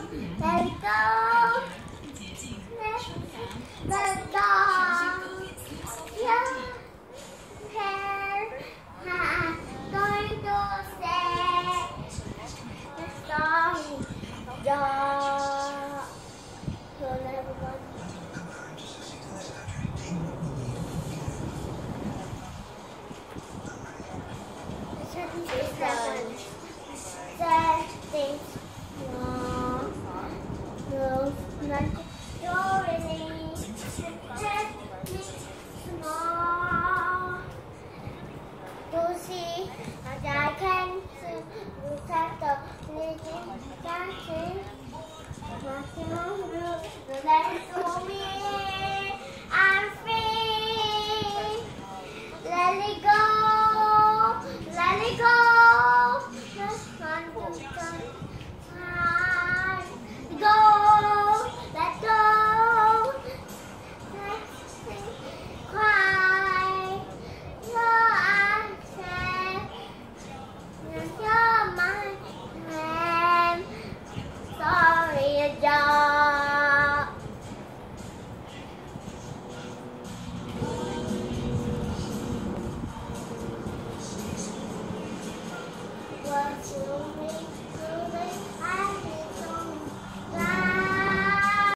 let it go, let it go. Your hair has going to say the song, to see that I can protect the living dancing. Maximum room, let it go me. I'm free. Let it go. Let it go. Just one time. Go. Let go. Let's cry. Your answer. Your mind. Sorry, John.